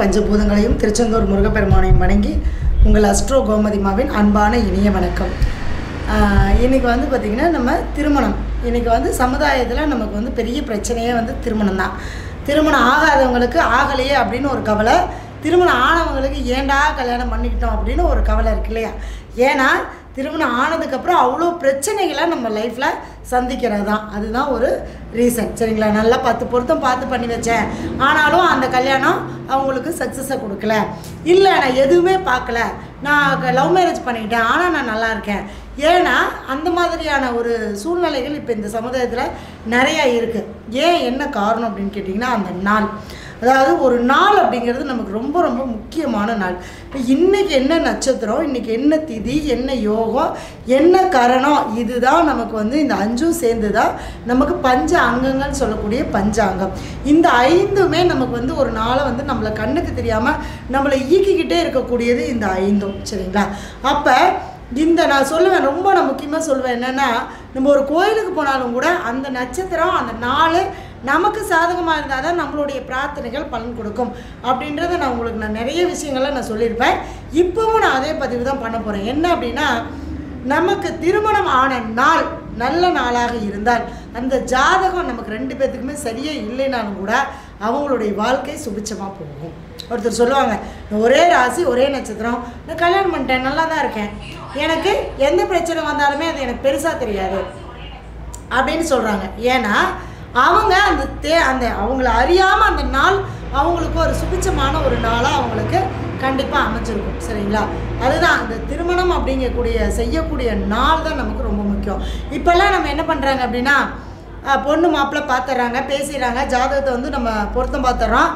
பஞ்சபூதங்களையும் திருச்செந்தூர் முருகப்பெருமானையும் வணங்கி உங்கள் அஸ்ட்ரோ கோமதிமாவின் அன்பான இனிய வணக்கம். இன்றைக்கி பார்த்திங்கன்னா நம்ம திருமணம் இன்றைக்கி சமுதாயத்தில் நமக்கு பெரிய பிரச்சனையே திருமணம் தான். திருமணம் ஆகாதவங்களுக்கு ஆகலையே அப்படின்னு ஒரு கவலை, திருமணம் ஆனவங்களுக்கு ஏண்டா கல்யாணம் பண்ணிக்கிட்டோம் அப்படின்னு ஒரு கவலை இருக்கு இல்லையா? ஏன்னா திருமணம் ஆனதுக்கப்புறம் அவ்வளோ பிரச்சனைகளை நம்ம லைஃப்பில் சந்திக்கிறது தான். அதுதான் ஒரு ரீசன், சரிங்களா? நல்லா 10 பொருத்தம் பார்த்து பண்ணி வச்சேன், ஆனாலும் அந்த கல்யாணம் அவங்களுக்கு சக்ஸஸை கொடுக்கல. இல்லை நான் எதுவுமே பார்க்கல, நான் லவ் மேரேஜ் பண்ணிக்கிட்டேன், ஆனால் நான் நல்லா இருக்கேன். ஏன்னா அந்த மாதிரியான ஒரு சூழ்நிலைகள் இப்போ இந்த சமுதாயத்தில் நிறையா இருக்குது. ஏன் என்ன காரணம் அப்படின்னு கேட்டிங்கன்னா, அந்த நாள், அதாவது ஒரு நாள் அப்படிங்கிறது நமக்கு ரொம்ப ரொம்ப முக்கியமான நாள். இப்போ இன்றைக்கி என்ன நட்சத்திரம், இன்றைக்கி என்ன திதி, என்ன யோகம், என்ன கரணம், இதுதான் நமக்கு இந்த 5ம் சேர்ந்து தான் நமக்கு பஞ்ச அங்கங்கள் சொல்லக்கூடிய பஞ்சாங்கம். இந்த 5மே நமக்கு ஒரு நாளை நம்மளை கண்ணுக்கு தெரியாமல் நம்மளை ஈக்கிக்கிட்டே இருக்கக்கூடியது இந்த 5ம், சரிங்களா? அப்போ இந்த நான் சொல்லுவேன், ரொம்ப நான் முக்கியமாக சொல்லுவேன் என்னென்னா, நம்ம ஒரு கோயிலுக்கு போனாலும் கூட அந்த நட்சத்திரம் அந்த நாள் நமக்கு சாதகமாக இருந்தால் தான் நம்மளுடைய பிரார்த்தனைகள் பலன் கொடுக்கும் அப்படின்றத நான் உங்களுக்கு நிறைய விஷயங்களை நான் சொல்லியிருப்பேன். இப்போவும் நான் அதே பதிவு தான் பண்ண போகிறேன். என்ன அப்படின்னா, நமக்கு திருமணம் ஆன நாள் நல்ல நாளாக இருந்தால் அந்த ஜாதகம் நமக்கு 2 பேர்த்துக்குமே சரியாக இல்லைனாலும் கூட அவங்களுடைய வாழ்க்கை சுபிச்சமாக போகும். ஒருத்தர் சொல்லுவாங்க, ஒரே ராசி ஒரே நட்சத்திரம், நான் கல்யாணம் பண்ணிட்டேன், நல்லா தான் இருக்கேன், எனக்கு எந்த பிரச்சனை வந்தாலுமே அது எனக்கு பெருசாக தெரியாது அப்படின்னு சொல்கிறாங்க. ஏன்னா அவங்க அந்த அவங்கள அறியாமல் அந்த நாள் அவங்களுக்கு ஒரு சுபிச்சமான ஒரு நாளாக அவங்களுக்கு கண்டிப்பாக அமைச்சிருக்கும், சரிங்களா? அதுதான் அந்த திருமணம் அப்படிங்கக்கூடிய செய்யக்கூடிய நாள் தான் நமக்கு ரொம்ப முக்கியம். இப்போல்லாம் நம்ம என்ன பண்ணுறாங்க அப்படின்னா, பொண்ணு மாப்பிள்ளை பார்த்துட்றாங்க, பேசிடுறாங்க, ஜாதகத்தை நம்ம பொருத்தம் பார்த்துட்றோம்,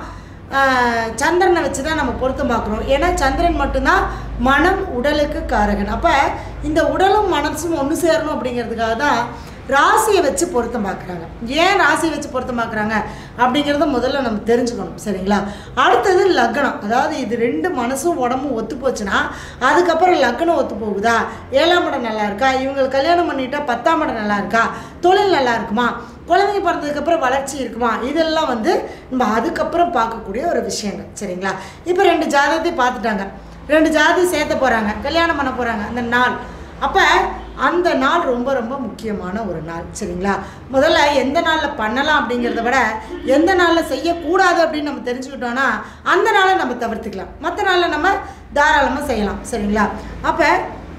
சந்திரனை வச்சு தான் நம்ம பொருத்தம் பார்க்குறோம். ஏன்னா சந்திரன் மட்டும்தான் மனம் உடலுக்கு காரகன். அப்போ இந்த உடலும் மனசும் ஒன்று சேரணும் அப்படிங்கிறதுக்காக தான் ராசியை வச்சு பொருத்தம் பார்க்குறாங்க. ஏன் ராசியை வச்சு பொருத்தம் பார்க்குறாங்க அப்படிங்கிறத முதல்ல நம்ம தெரிஞ்சுக்கணும், சரிங்களா? அடுத்தது லக்னம், அதாவது இது 2 மனசும் உடம்பும் ஒத்து போச்சுன்னா அதுக்கப்புறம் லக்னம் ஒத்து போகுதா, 7ஆம் இடம் நல்லா இருக்கா, இவங்களுக்கு கல்யாணம் பண்ணிட்டா 10ஆம் இடம் நல்லா இருக்கா, தொழில் நல்லா இருக்குமா, குழந்தைங்க பிறந்ததுக்கப்புறம் வளர்ச்சி இருக்குமா, இதெல்லாம் நம்ம அதுக்கப்புறம் பார்க்கக்கூடிய ஒரு விஷயங்கள், சரிங்களா? இப்போ 2 ஜாதகத்தை பார்த்துட்டாங்க, 2 ஜாதி சேர்த்த போகிறாங்க, கல்யாணம் பண்ண போகிறாங்க அந்த நாள். அப்போ அந்த நாள் ரொம்ப ரொம்ப முக்கியமான ஒரு நாள், சரிங்களா? முதல்ல எந்த நாளில் பண்ணலாம் அப்படிங்கிறத விட எந்த நாளில் செய்யக்கூடாது அப்படின்னு நம்ம தெரிஞ்சுக்கிட்டோன்னா அந்த நாளை நம்ம தவிர்த்துக்கலாம், மற்ற நாளில் நம்ம தாராளமாக செய்யலாம், சரிங்களா? அப்போ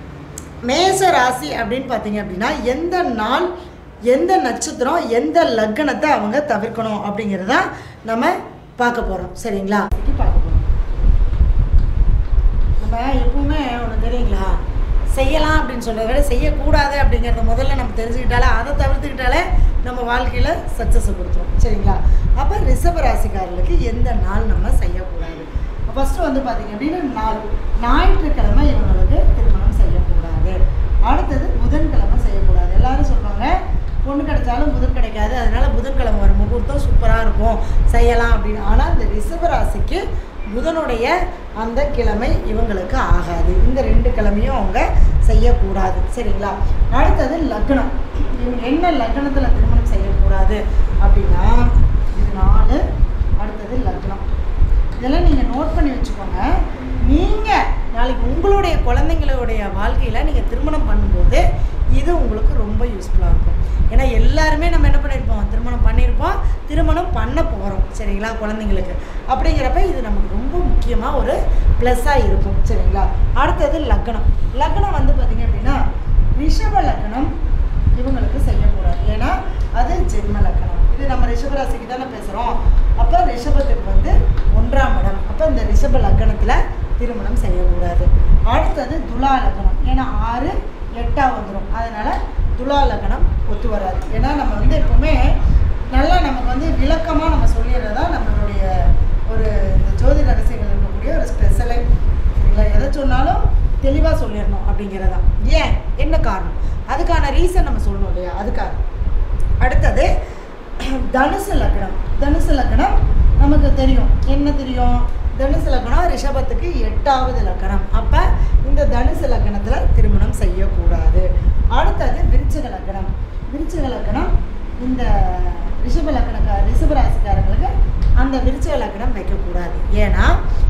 மேஷ ராசி அப்படின்னு பார்த்தீங்க அப்படின்னா எந்த நாள், எந்த நட்சத்திரம், எந்த லக்னத்தை அவங்க தவிர்க்கணும் அப்படிங்கிறத நம்ம பார்க்க போகிறோம், சரிங்களா? பார்க்க போகிறோம். நம்ம எப்பவுமே ஒன்று தெரியுங்களா, செய்யலாம் அப்படின்னு சொல்கிறத விட செய்யக்கூடாது அப்படிங்கிறத முதல்ல நம்ம தெரிஞ்சுக்கிட்டாலே, அதை தவிர்த்துக்கிட்டாலே நம்ம வாழ்க்கையில் சக்ஸஸை கொடுத்துரும், சரிங்களா? அப்போ ரிஷப ராசிக்காரர்களுக்கு எந்த நாள் நம்ம செய்யக்கூடாது? ஃபஸ்ட்டு பார்த்திங்க அப்படின்னா ஞாயிற்றுக்கிழமை இவங்களுக்கு திருமணம் செய்யக்கூடாது. அடுத்தது புதன்கிழமை செய்யக்கூடாது. எல்லோரும் சொல்லுவாங்க பொண்ணு கிடைச்சாலும் புதன் கிடைக்காது, அதனால் புதன்கிழமை வரும் முகூர்த்தம் சூப்பராக இருக்கும் செய்யலாம் அப்படின்னு. ஆனால் இந்த ரிஷப ராசிக்கு புதனுடைய அந்த கிழமை இவங்களுக்கு ஆகாது. இந்த 2 கிழமையும் அவங்க செய்யக்கூடாது, சரிங்களா? அடுத்தது லக்னம், இவங்க என்ன லக்னத்தில் திருமணம் செய்யக்கூடாது அப்படின்னா இது 4. அடுத்தது லக்னம், இதெல்லாம் நீங்கள் நோட் பண்ணி வச்சுக்கோங்க. நீங்கள் நாளைக்கு உங்களுடைய குழந்தைங்களுடைய வாழ்க்கையில் நீங்கள் திருமணம் பண்ணும்போது இது உங்களுக்கு ரொம்ப யூஸ்ஃபுல்லாக இருக்கும். ஏன்னா எல்லாருமே நம்ம என்ன பண்ணியிருப்போம், திருமணம் பண்ணியிருப்போம், திருமணம் பண்ண போகிறோம், சரிங்களா? குழந்தைங்களுக்கு. அப்படிங்கிறப்ப இது நமக்கு ரொம்ப முக்கியமாக ஒரு ப்ளஸ்ஸாக இருக்கும், சரிங்களா? அடுத்தது லக்னம். லக்னம் பார்த்திங்க அப்படின்னா ரிஷப லக்னம் இவங்களுக்கு செய்யக்கூடாது. ஏன்னா அது ஜென்ம லக்னம். இது நம்ம ரிஷபராசிக்கு தானே பேசுகிறோம். அப்போ ரிஷபத்துக்கு 1ஆம் இடம். அப்போ இந்த ரிஷப லக்னத்தில் திருமணம் செய்யக்கூடாது. அடுத்தது துலா லக்னம். ஏன்னா 6, 8 வந்துடும், அதனால் துலா லக்னம் ஒத்து வராது. ஏன்னா நம்ம எப்பவுமே நல்லா நமக்கு விளக்கமாக நம்ம சொல்லிடுறதா நம்மளுடைய ஒரு இந்த ஜோதி ரகசியங்கள் இருக்கக்கூடிய ஒரு ஸ்பெஷலை, சரிங்களா? எதை சொன்னாலும் தெளிவாக சொல்லிடணும் அப்படிங்கிறதான். ஏன் என்ன காரணம், அதுக்கான ரீசன் நம்ம சொல்லணும் இல்லையா? அதுக்காக. அடுத்தது தனுசு லக்னம். தனுசு லக்னம் நமக்கு தெரியும், என்ன தெரியும், தனுசு லக்னம் ரிஷபத்துக்கு 8வது லக்னம். அப்போ இந்த தனுசு லக்னத்தில் திருமணம் செய்யக்கூடாது. அடுத்தது விருச்சிக லக்னம். விருச்சிக லக்னம் இந்த ரிஷப ராசிக்காரங்களுக்கு அந்த விருச்சிக லக்னம் வைக்கக்கூடாது. ஏன்னா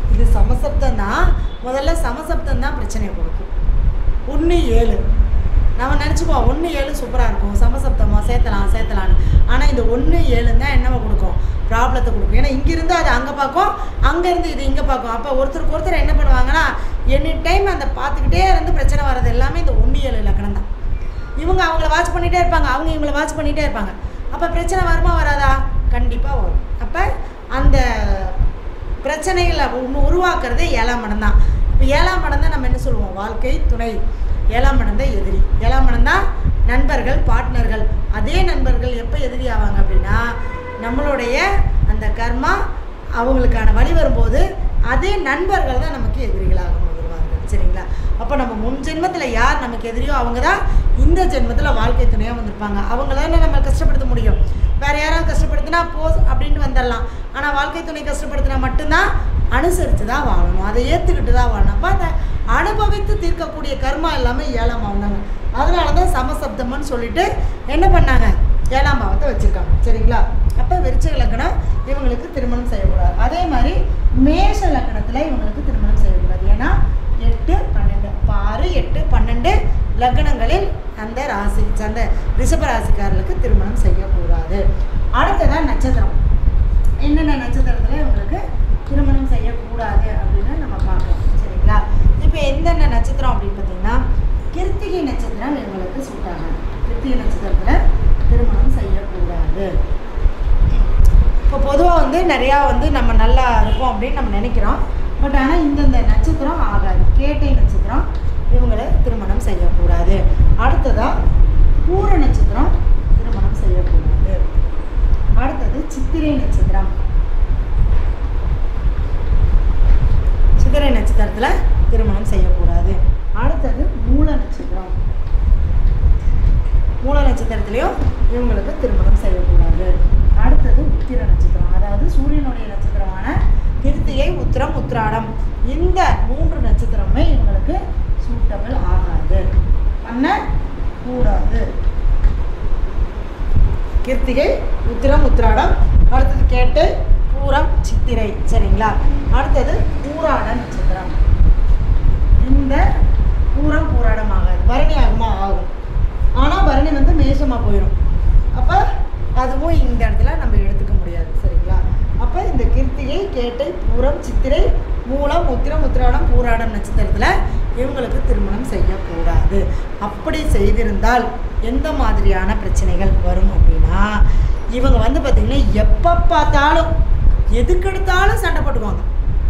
இது சமசப்தம் தான். முதல்ல சமசப்தம் தான் பிரச்சனையை கொடுக்கும். 1 7 நம்ம நினச்சிக்குவோம் 1 7 சூப்பராக இருக்கும், சமசப்தமாக சேர்த்தலான்னு. ஆனால் இந்த 1 7 தான் என்னவா கொடுக்கும், ப்ராப்ளத்தை கொடுக்கும். ஏன்னா இங்கேருந்து அது அங்கே பார்க்கும், அங்கேருந்து இது இங்கே பார்க்கும். அப்போ ஒருத்தருக்கு ஒருத்தர் என்ன பண்ணுவாங்கன்னா எனி டைம் அந்த பார்த்துக்கிட்டே இருந்து பிரச்சனை வர்றது எல்லாமே இந்த 1 7 இலக்கணம் தான். இவங்க அவங்கள வாட்ச் பண்ணிகிட்டே இருப்பாங்க, அவங்க இவங்களை வாட்ச் பண்ணிகிட்டே இருப்பாங்க. அப்போ பிரச்சனை வருமா வராதா? கண்டிப்பாக வரும். அப்போ அந்த பிரச்சனைகளை உருவாக்குறதே 7ஆம் இடம் தான். இப்போ 7ஆம் இடம் தான் நம்ம என்ன சொல்லுவோம், வாழ்க்கை துணை. 7ஆம் இடம் தான் எதிரி. 7ஆம் இடம் தான் நண்பர்கள், பார்ட்னர்கள். அதே நண்பர்கள் எப்போ எதிரி ஆவாங்க அப்படின்னா நம்மளுடைய அந்த கர்மா அவங்களுக்கான வழி வரும்போது அதே நண்பர்கள் தான் நமக்கு எதிரிகளாக வருவார்கள். சரிங்களா? அப்போ நம்ம முன் ஜென்மத்தில் யார் நமக்கு எதிரியோ அவங்க தான் இந்த ஜென்மத்தில் வாழ்க்கை துணையாக வந்திருப்பாங்க. அவங்களால நம்ம கஷ்டப்படுத்த முடியும். வேறு யாராவது கஷ்டப்படுத்தினா அப்படின்ட்டு வந்துடலாம். ஆனால் வாழ்க்கை துணை கஷ்டப்படுத்தினா மட்டும்தான் அனுசரித்து தான் வாழணும், அதை ஏற்றுக்கிட்டு தான் வாழணும். அப்போ அதை அனுபவித்து தீர்க்கக்கூடிய கர்மா எல்லாமே 7ஆம் பாவம் தாங்க. அதனால தான் சமசப்தம்னு சொல்லிட்டு என்ன பண்ணாங்க, 7ஆம் பாவத்தை வச்சுருக்காங்க. சரிங்களா? அப்போ விருச்சிக லக்னம் இவங்களுக்கு திருமணம் செய்யக்கூடாது. அதே மாதிரி மேஷ லக்னத்தில் இவங்களுக்கு திருமணம் செய்யக்கூடாது. ஏன்னா 8 12 6 8 12 லக்னங்களில் அந்த ராசி அந்த ரிஷப ராசிக்காரர்களுக்கு திருமணம் செய்யக்கூடாது. அடுத்ததான் நட்சத்திரம். என்னென்ன நட்சத்திரத்தில் இவங்களுக்கு திருமணம் செய்யக்கூடாது அப்படின்னு நம்ம பார்க்கலாம். சரிங்களா? இப்போ எந்தெந்த நட்சத்திரம் அப்படின்னு பார்த்தீங்கன்னா கிருத்திகை நட்சத்திரம் இவங்களுக்கு சூட் ஆகாது. கிருத்திகை நட்சத்திரத்தில் திருமணம் செய்யக்கூடாது. இப்போ பொதுவாக நிறையா நம்ம நல்லா இருக்கும் அப்படின்னு நம்ம நினைக்கிறோம். பட் ஆனால் இந்தந்த நட்சத்திரம் ஆகாது. கேட்டை நட்சத்திரம் இவங்களை திருமணம் செய்யக்கூடாது. அடுத்ததாக பூர நட்சத்திரம் திருமணம் செய்யக்கூடாது. அடுத்தது சித்திரை நட்சத்திரம். சித்திரை நட்சத்திரத்தில் திருமணம் செய்யக்கூடாது. அடுத்தது மூல நட்சத்திரம். மூல நட்சத்திரத்திலையும் இவங்களுக்கு திருமணம் செய்யக்கூடாது. அடுத்தது உத்திர நட்சத்திரம், அதாவது சூரியனுடைய நட்சத்திரமான கிருத்திகை உத்திரம் உத்திராடம். இந்த 3 நட்சத்திரமே இவங்களுக்கு சூட்டபிள் ஆகாது, பண்ணக்கூடாது. கிருத்திகை உத்திரம் உத்திராடம், அடுத்தது கேட்டை பூரம் சித்திரை. சரிங்களா? அடுத்தது பூராட நட்சத்திரம். இந்த பூரம் பூராடம் ஆகாது. பரணி ஆகுமா? ஆகும். ஆனால் பரணி மேஷமாக போயிடும். அப்போ அதுவும் இந்த இடத்துல நம்ம எடுத்துக்க முடியாது. சரிங்களா? அப்போ இந்த கிருத்திகை கேட்டை பூரம் சித்திரை மூலம் உத்திரம் உத்திராடம் பூராடம் நட்சத்திரத்தில் இவங்களுக்கு திருமணம் செய்யக்கூடாது. அப்படி செய்திருந்தால் எந்த மாதிரியான பிரச்சனைகள் வரும் அப்படின்னா இவங்க பார்த்திங்கன்னா எப்போ பார்த்தாலும் எதுக்கெடுத்தாலும் சண்டை போட்டுக்குவாங்க.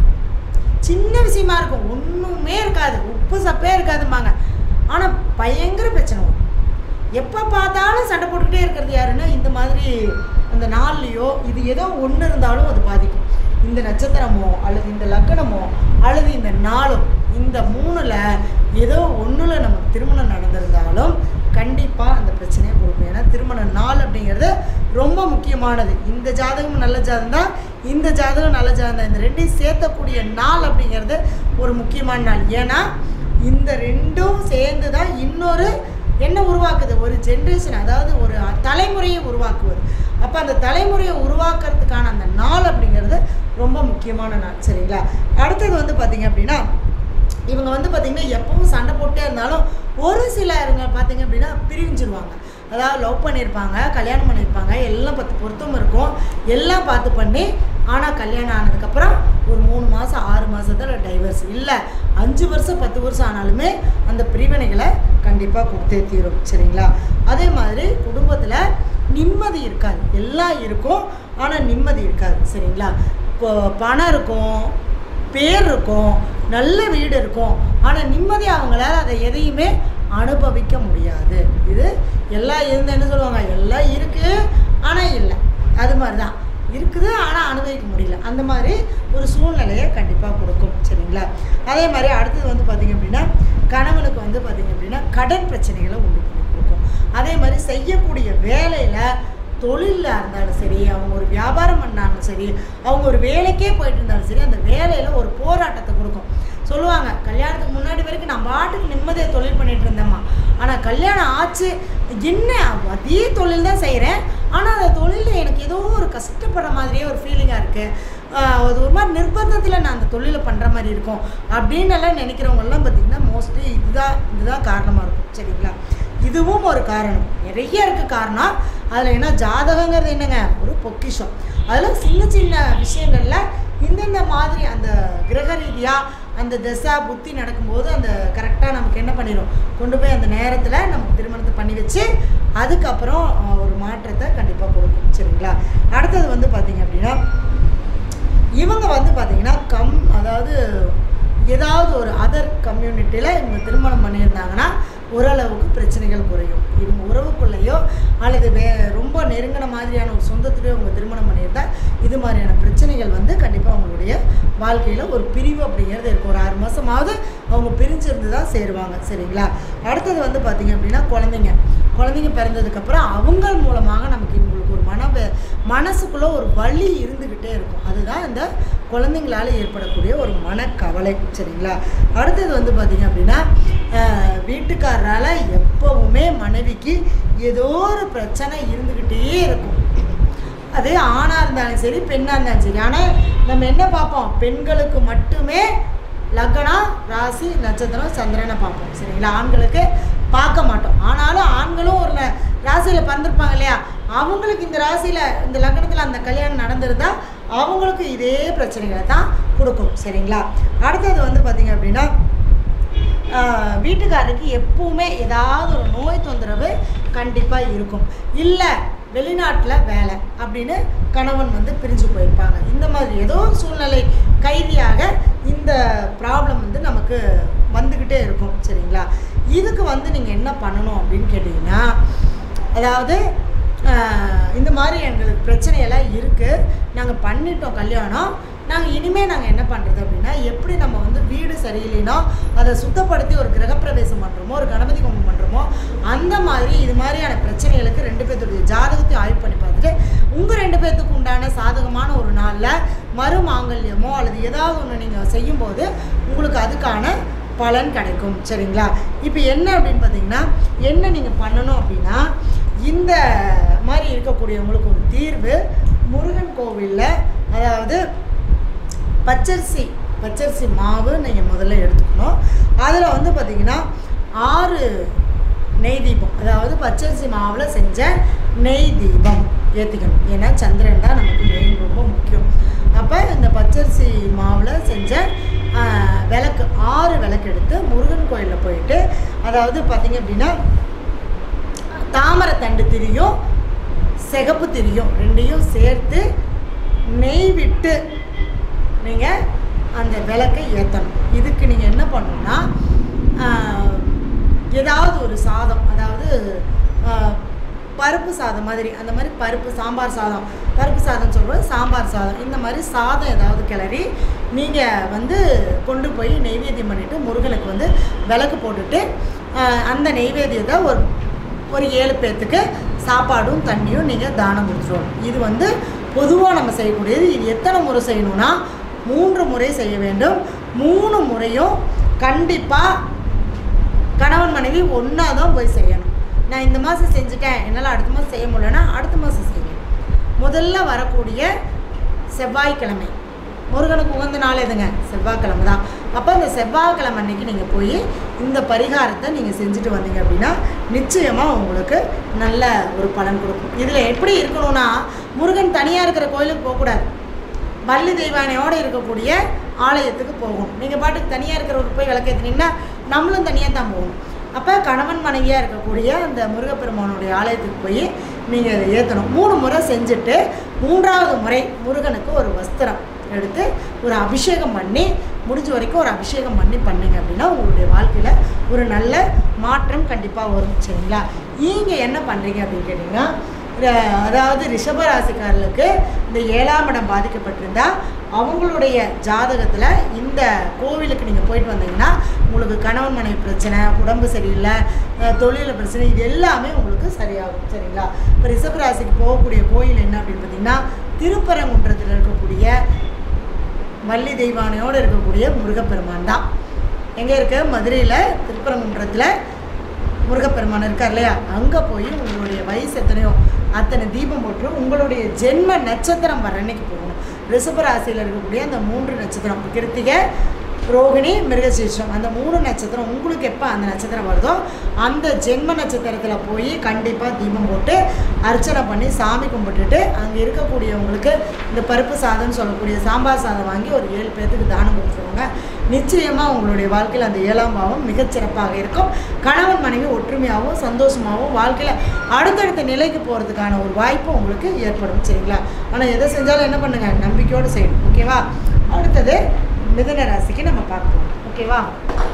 சின்ன விஷயமா இருக்கும், ஒன்றுமே இருக்காது, உப்பு சப்பே இருக்காதும்பாங்க. ஆனால் பயங்கர பிரச்சனை வரும். எப்போ பார்த்தாலும் சண்டை போட்டுக்கிட்டே இருக்கிறது யாருன்னா இந்த மாதிரி அந்த நாள்லையோ இது ஏதோ ஒன்று இருந்தாலும் அது பாதிக்கும். இந்த நட்சத்திரமோ அல்லது இந்த லக்னமோ அல்லது இந்த நாளும் இந்த 3ல் ஏதோ ஒன்றில் நமக்கு திருமணம் நடந்திருந்தாலும் கண்டிப்பாக அந்த பிரச்சனையை கொடுக்கும். ஏன்னா திருமண நாள் அப்படிங்கிறது ரொம்ப முக்கியமானது. இந்த ஜாதகம் நல்ல ஜாதகம் தான், இந்த ஜாதகம் நல்ல ஜாதகம் தான். இந்த 2ஐயும் சேர்த்தக்கூடிய நாள் அப்படிங்கிறது ஒரு முக்கியமான நாள். ஏன்னா இந்த 2ம் சேர்ந்து தான் இன்னொரு என்ன உருவாக்குது, ஒரு ஜென்ரேஷன், அதாவது ஒரு தலைமுறையை உருவாக்குவது. அப்போ அந்த தலைமுறையை உருவாக்குறதுக்கான அந்த நாள் அப்படிங்கிறது ரொம்ப முக்கியமான நாள். சரிங்களா? அடுத்தது பார்த்திங்க அப்படின்னா இவங்க பார்த்திங்கன்னா எப்பவும் சண்டை போட்டே இருந்தாலும் ஒரு சிலருங்க பார்த்திங்க அப்படின்னா பிரிஞ்சிருவாங்க. அதாவது லவ் பண்ணியிருப்பாங்க, கல்யாணம் பண்ணியிருப்பாங்க, எல்லாம் 10 பொருத்தம் இருக்கும், எல்லாம் பார்த்து பண்ணி. ஆனால் கல்யாணம் ஆனதுக்கப்புறம் ஒரு 3 மாதம் 6 மாதத்தில் டைவர்ஸ், இல்லை 5 வருஷம் 10 வருஷம் ஆனாலுமே அந்த பிரிவினைகளை கண்டிப்பாக கொடுத்தே தீரும். சரிங்களா? அதே மாதிரி குடும்பத்தில் நிம்மதி இருக்காது. எல்லாம் இருக்கும் ஆனால் நிம்மதி இருக்காது. சரிங்களா? பணம் இருக்கும், பேர் இருக்கும், நல்ல வீடு இருக்கும், ஆனால் நிம்மதி அவங்களால அதை எதையுமே அனுபவிக்க முடியாது. இது எல்லாம் இருந்து என்ன சொல்லுவாங்க, எல்லாம் இருக்குது ஆனால் இல்லை, அது மாதிரி தான் இருக்குது ஆனால் அனுபவிக்க முடியல. அந்த மாதிரி ஒரு சூழ்நிலையை கண்டிப்பாக கொடுக்கும். சரிங்களா? அதே மாதிரி அடுத்தது பார்த்திங்க அப்படின்னா கணவனுக்கு பார்த்திங்க அப்படின்னா கடன் பிரச்சனைகளை உண்டு பண்ணி கொடுக்கும். அதே மாதிரி செய்யக்கூடிய வேலையில் தொழிலில் இருந்தாலும் சரி, அவங்க ஒரு வியாபாரம் பண்ணாலும் சரி, அவங்க ஒரு வேலைக்கே போயிட்டு இருந்தாலும் சரி, அந்த வேலையில் ஒரு போராட்டத்தை கொடுக்கும். சொல்லுவாங்க, கல்யாணத்துக்கு முன்னாடி வரைக்கும் நான் பாட்டுக்கு நிம்மதியாக தொழில் பண்ணிகிட்டு இருந்தேம்மா, ஆனால் கல்யாணம் ஆச்சு என்ன அதே தொழில் தான் செய்கிறேன், ஆனால் அந்த தொழிலில் எனக்கு ஏதோ ஒரு கஷ்டப்படுற மாதிரியே ஒரு ஃபீலிங்காக இருக்குது, அது ஒரு மாதிரி நிர்பந்தத்தில் நான் அந்த தொழிலை பண்ணுற மாதிரி இருக்கும் அப்படின்னு எல்லாம் நினைக்கிறவங்கெல்லாம் பார்த்திங்கன்னா மோஸ்ட்லி இதுதான் காரணமாக இருக்கும். சரிங்களா? இதுவும் ஒரு காரணம், நிறைய இருக்குது காரணம். அதில் என்ன ஜாதகங்கிறது என்னங்க, ஒரு பொக்கிஷம். அதில் சின்ன சின்ன விஷயங்களில் இந்தந்த மாதிரி அந்த கிரக ரீதியாக அந்த தசா புத்தி நடக்கும்போது அந்த கரெக்டாக நமக்கு என்ன பண்ணிடும், கொண்டு போய் அந்த நேரத்தில் நமக்கு திருமணத்தை பண்ணி வச்சு அதுக்கப்புறம் ஒரு மாற்றத்தை கண்டிப்பாக கொடுக்கும். சரிங்களா? அடுத்தது வந்து பார்த்திங்க அப்படின்னா இவங்க வந்து பார்த்திங்கன்னா அதாவது ஏதாவது ஒரு அதர் கம்யூனிட்டியில் இவங்க திருமணம் பண்ணியிருந்தாங்கன்னா ஓரளவுக்கு பிரச்சனைகள் குறையும். இவங்க உறவுக்குள்ளேயோ அல்லது ரொம்ப நெருங்கின மாதிரியான ஒரு சொந்தத்துலேயோ அவங்க திருமணம் பண்ணியிருந்தால் இது மாதிரியான பிரச்சனைகள் வந்து கண்டிப்பாக அவங்களுடைய வாழ்க்கையில் ஒரு பிரிவு அப்படிங்கிறது இருக்கும். ஒரு 6 மாதமாவது அவங்க பிரிஞ்சிருந்து தான் சேருவாங்க. சரிங்களா? அடுத்தது வந்து பார்த்திங்க அப்படின்னா குழந்தைங்க பிறந்ததுக்கப்புறம் அவங்க மூலமாக நமக்கு இவங்களுக்கு ஒரு மனசுக்குள்ளே ஒரு வலி இருந்துக்கிட்டே இருக்கும். அதுதான் இந்த குழந்தைங்களால் ஏற்படக்கூடிய ஒரு மனக்கவலை. சரிங்களா? அடுத்தது வந்து பார்த்திங்க அப்படின்னா வீட்டுக்காரரால் எப்போவுமே மனைவிக்கு ஏதோ ஒரு பிரச்சனை இருந்துக்கிட்டே இருக்கும். அது ஆணாக இருந்தாலும் சரி பெண்ணாக இருந்தாலும் சரி. ஆனால் நம்ம என்ன பார்ப்போம், பெண்களுக்கு மட்டுமே லக்னம் ராசி நட்சத்திரம் சந்திரனை பார்ப்போம். சரிங்களா? ஆண்களுக்கு பார்க்க மாட்டோம். ஆனாலும் ஆண்களும் ஒரு ராசியில் பிறந்திருப்பாங்க இல்லையா, அவங்களுக்கு இந்த ராசியில் இந்த லக்னத்தில் அந்த கல்யாணம் நடந்திருந்தால் அவங்களுக்கு இதே பிரச்சனைகளை தான் கொடுக்கும். சரிங்களா? அடுத்தது வந்து பார்த்திங்க அப்படின்னா வீட்டுக்காரருக்கு எப்பவுமே ஏதாவது ஒரு நோய் தொந்தரவு கண்டிப்பாக இருக்கும். இல்லை வெளிநாட்டில் வேலை அப்படின்னு கணவன் வந்து பிரிஞ்சு போயிருப்பாங்க. இந்த மாதிரி ஏதோ ஒரு சூழ்நிலை கைதியாக இந்த ப்ராப்ளம் வந்து நமக்கு வந்துக்கிட்டே இருக்கும். சரிங்களா? இதுக்கு வந்து நீங்கள் என்ன பண்ணணும் அப்படின்னு கேட்டிங்கன்னா, அதாவது இந்த மாதிரி எங்களுக்கு பிரச்சனையெல்லாம் இருக்குது, நாங்கள் பண்ணிட்டோம் கல்யாணம், நாங்கள் இனிமேல் நாங்கள் என்ன பண்ணுறது அப்படின்னா, எப்படி நம்ம வந்து வீடு சரியில்லைனோ அதை சுத்தப்படுத்தி ஒரு கிரகப்பிரவேசம் பண்ணுறோமோ ஒரு கணபதி ஹோமம் பண்ணுறோமோ அந்த மாதிரி இது மாதிரியான பிரச்சனைகளுக்கு 2 பேர்த்துடைய ஜாதகத்தை ஆய்வு பண்ணி பார்த்துட்டு உங்கள் 2 பேர்த்துக்கு உண்டான சாதகமான ஒரு நாளில் மறுமாங்கல்யமோ அல்லது ஏதாவது ஒன்று நீங்கள் செய்யும்போது உங்களுக்கு அதுக்கான பலன் கிடைக்கும். சரிங்களா? இப்போ என்ன அப்படின்னு பார்த்தீங்கன்னா, என்ன நீங்கள் பண்ணணும் அப்படின்னா, இந்த மாதிரி இருக்கக்கூடியவங்களுக்கு ஒரு தீர்வு முருகன் கோவிலில், அதாவது பச்சரிசி மாவு நீங்கள் முதல்ல எடுத்துக்கணும். அதில் வந்து பார்த்திங்கன்னா 6 நெய் தீபம், அதாவது பச்சரிசி மாவில் செஞ்ச நெய் தீபம் ஏற்றிக்கணும். ஏன்னா சந்திரன் தான் நமக்கு மெயின் ரொம்ப முக்கியம். அப்போ இந்த பச்சரிசி மாவில் செஞ்ச விளக்கு 6 விளக்கு எடுத்து முருகன் கோயிலில் போயிட்டு, அதாவது பார்த்திங்க அப்படின்னா தாமரை தண்டு திரியும் சிகப்பு திரியும் 2ஐயும் சேர்த்து நெய் விட்டு நீங்கள் அந்த விளக்கை ஏற்றணும். இதுக்கு நீங்கள் என்ன பண்ணணும்னா, ஏதாவது ஒரு சாதம், அதாவது பருப்பு சாதம் மாதிரி, அந்த மாதிரி பருப்பு சாதம் சொல்லுவோம், சாம்பார் சாதம், இந்த மாதிரி சாதம் ஏதாவது கிளறி நீங்கள் வந்து கொண்டு போய் நெய்வேத்தியம் பண்ணிவிட்டு முருகனுக்கு வந்து விளக்கு போட்டுட்டு அந்த நெய்வேத்தியத்தை ஒரு 7 பேர்த்துக்கு சாப்பாடும் தண்ணியும் நீங்கள் தானம் கொடுத்துருவோம். இது வந்து பொதுவாக நம்ம செய்யக்கூடியது. இது எத்தனை முறை செய்யணும்னா 3 முறை செய்ய வேண்டும். 3 முறையும் கண்டிப்பாக கணவன் மனைவி ஒன்றா தான் போய் செய்யணும். நான் இந்த மாதம் செஞ்சுட்டேன், என்னால் அடுத்த மாதம் செய்ய முடியலன்னா அடுத்த மாதம் செய்யணும். முதல்ல வரக்கூடிய செவ்வாய்க்கிழமை முருகனுக்கு உகந்த நாள் எதுங்க, செவ்வாய்க்கிழமை தான். அப்போ அந்த செவ்வாய்க்கிழமை அன்றைக்கி நீங்கள் போய் இந்த பரிகாரத்தை நீங்கள் செஞ்சுட்டு வந்தீங்க அப்படின்னா நிச்சயமாக உங்களுக்கு நல்ல ஒரு பலன் கொடுக்கும். இதில் எப்படி இருக்கணும்னா, முருகன் தனியாக இருக்கிற கோயிலுக்கு போகக்கூடாது, வள்ளி தெய்வானையோடு இருக்கக்கூடிய ஆலயத்துக்கு போகணும். நீங்கள் பாட்டுக்கு தனியாக இருக்கிறவருக்கு போய் விளக்கேற்றினீங்கன்னா நம்மளும் தனியாக தான் போகணும். அப்போ கணவன் மனைவியாக இருக்கக்கூடிய அந்த முருகப்பெருமானுடைய ஆலயத்துக்கு போய் நீங்கள் அதை ஏற்றணும். 3 முறை செஞ்சுட்டு 3ஆவது முறை முருகனுக்கு ஒரு வஸ்திரம் எடுத்து ஒரு அபிஷேகம் பண்ணி, முடிஞ்ச வரைக்கும் ஒரு அபிஷேகம் பண்ணிங்க அப்படின்னா உங்களுடைய வாழ்க்கையில் ஒரு நல்ல மாற்றம் கண்டிப்பாக வரும். சரிங்களா? நீங்கள் என்ன பண்ணுறீங்க அப்படின்னு கேட்டிங்கன்னா, அதாவது ரிஷபராசிக்காரர்களுக்கு இந்த 7ஆம் இடம் பாதிக்கப்பட்டிருந்தால் அவங்களுடைய ஜாதகத்தில் இந்த கோவிலுக்கு நீங்கள் போயிட்டு வந்தீங்கன்னா உங்களுக்கு கணவன் மனைவி பிரச்சனை, உடம்பு சரியில்லை, தொழில் பிரச்சனை, இது எல்லாமே உங்களுக்கு சரியாகும். சரிங்களா? இப்போ ரிஷபராசிக்கு போகக்கூடிய கோயில் என்ன அப்படின்னு பார்த்தீங்கன்னா, திருப்பரங்குன்றத்தில் இருக்கக்கூடிய வள்ளி தெய்வானையோடு இருக்கக்கூடிய முருகப்பெருமான் தான். எங்கே இருக்குது? மதுரையில் திருப்பரங்குன்றத்தில் முருகப்பெருமான் இருக்கார் இல்லையா, அங்கே போய் உங்களுடைய வயசு எத்தனையோ அத்தனை தீபம் போட்டு உங்களுடைய ஜென்ம நட்சத்திரம் வர அன்னைக்கு போகணும். ரிஷப ராசியில் இருக்கக்கூடிய அந்த 3 நட்சத்திரம் கிருத்திகை, ரோகிணி, மிருகசீர்ஷம் அந்த 3 நட்சத்திரம் உங்களுக்கு எப்போ அந்த நட்சத்திரம் வருதோ அந்த ஜென்ம நட்சத்திரத்தில் போய் கண்டிப்பாக தீபம் போட்டு அர்ச்சனை பண்ணி சாமி கும்பிட்டுட்டு அங்கே இருக்கக்கூடியவங்களுக்கு இந்த பருப்பு சாதம்னு சொல்லக்கூடிய சாம்பார் சாதம் வாங்கி ஒரு 7 பேர்த்துக்கு தானம் கொடுத்துருவாங்க. நிச்சயமாக உங்களுடைய வாழ்க்கையில் அந்த 7ஆம் பாவம் மிகச்சிறப்பாக இருக்கும். கணவன் மனைவி ஒற்றுமையாகவும் சந்தோஷமாகவும் வாழ்க்கையில் அடுத்தடுத்த நிலைக்கு போகிறதுக்கான ஒரு வாய்ப்பு உங்களுக்கு ஏற்படும். சரிங்களா? ஆனால் எதை செஞ்சாலும் என்ன பண்ணுங்கள், நம்பிக்கையோடு செய்யணும். ஓகேவா? அடுத்தது மிதுன ராசிக்கு நம்ம பார்ப்போம். ஓகேவா?